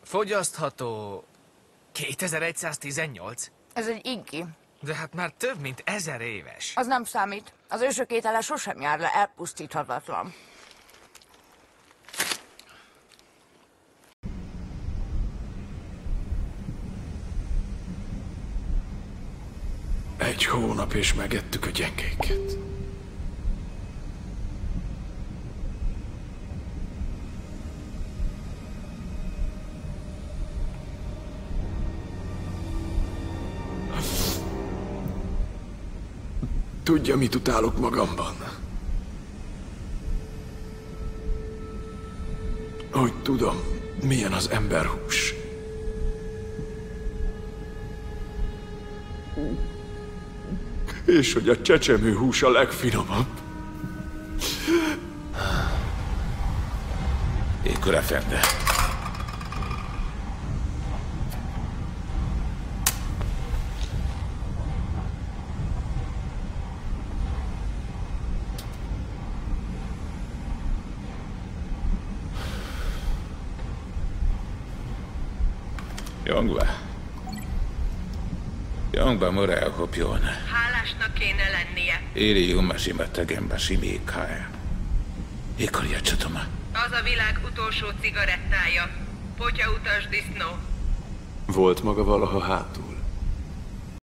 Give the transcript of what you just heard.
Fogyasztható 2118? Ez egy inki. De hát már több mint 1000 éves. Az nem számít. Az ősök étele sosem jár le elpusztíthatatlan. Egy hónap és megettük a gyengéket. Tudja, mit utálok magamban? Hogy tudom, milyen az emberhús. És hogy a csecsemő hús a legfinomabb. Ékor efendi. Jongba morel hopjon. Hálásnak kéne lennie. Éri Jumashima tegembe simíkája. Ékor játszatoma. Az a világ utolsó cigarettája. Potyautas disznó. Volt maga valaha hátul?